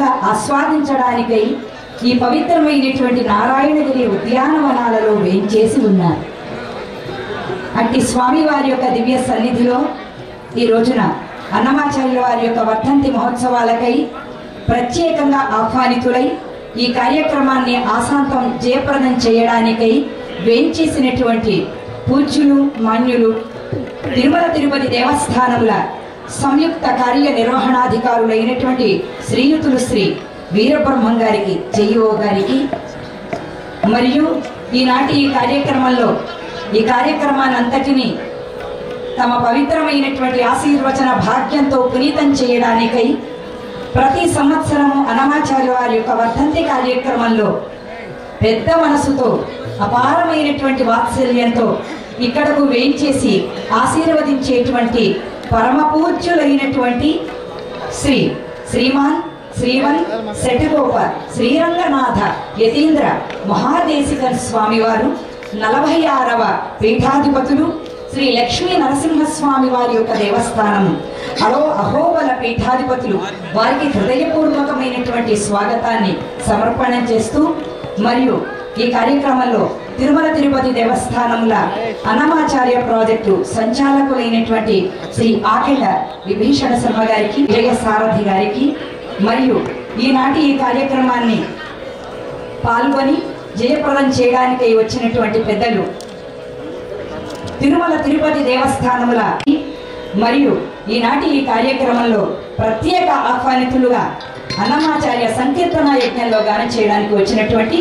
విధంగా ఆస్వాదించడానికై ఈ పవిత్రమైనటువంటి నారాయణగిరి ఉద్యానవనాలలో వేంచేసి ఉన్నారు. అట్టి స్వామివారి యొక్క దివ్య సన్నిధిలో ఈ రోజున అన్నమాచార్యుల వారి యొక్క వర్ధంతి మహోత్సవాలకై ప్రత్యేకంగా ఆహ్వానితులై ఈ కార్యక్రమాన్ని ఆశాంతం జయప్రదం చేయడానికై వేంచేసినటువంటి పూజ్యులు మాన్యులు తిరుమల తిరుపతి దేవస్థానముల సంయుక్త కార్యనిర్వహణాధికారులైనటువంటి శ్రీయుతులు శ్రీ వీరబ్రహ్మం గారికి, జేఈఓ గారికి, మరియు ఈనాటి ఈ కార్యక్రమంలో ఈ కార్యక్రమాన్ని అంతటిని తమ పవిత్రమైనటువంటి ఆశీర్వచన భాగ్యంతో పునీతం చేయడానికై ప్రతి సంవత్సరము అన్నమాచార్య వారి యొక్క వర్ధంతి కార్యక్రమంలో పెద్ద మనసుతో అపారమైనటువంటి వాత్సల్యంతో ఇక్కడకు వేయించేసి ఆశీర్వదించేటువంటి పరమ పూజ్యులైనటువంటి శ్రీమాన్ శ్రీవన్ శఠగోప శ్రీరంగనాథ యతీంద్ర మహాదేశికన్ స్వామివారు 46వ పీఠాధిపతులు శ్రీ లక్ష్మీ నరసింహస్వామి వారి యొక్క దేవస్థానము అహోబల పీఠాధిపతులు వారికి హృదయపూర్వకమైనటువంటి స్వాగతాన్ని సమర్పణం చేస్తూ, మరియు ఈ కార్యక్రమంలో తిరుమల తిరుపతి దేవస్థానముల అన్నమాచార్య ప్రాజెక్టు సంచాలకులైనటువంటి శ్రీ ఆకెళ్ళ విభీషణ శర్మ గారికి, విజయ సారథి గారికి, మరియు ఈనాటి ఈ కార్యక్రమాన్ని పాల్గొని జయప్రదం చేయడానికి వచ్చినటువంటి పెద్దలు తిరుమల తిరుపతి దేవస్థానముల, మరియు ఈనాటి ఈ కార్యక్రమంలో ప్రత్యేక ఆహ్వానితులుగా అన్నమాచార్య సంకీర్తన యజ్ఞంలో గానం చేయడానికి వచ్చినటువంటి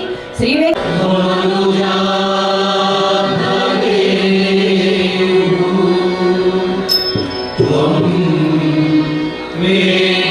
శ్రీ